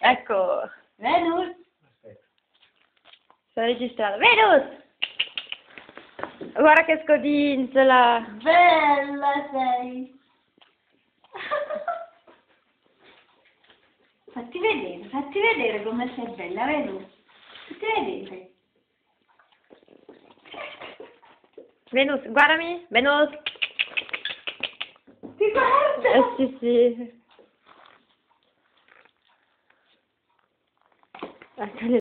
Ecco, Venus! Aspetta. sto registrando. Venus! Guarda che scodinzola. Bella sei! Fatti vedere come sei bella, Venus. Fatti vedere. Venus, guardami. Venus. Ti guarda! Sì, sì. Ecco,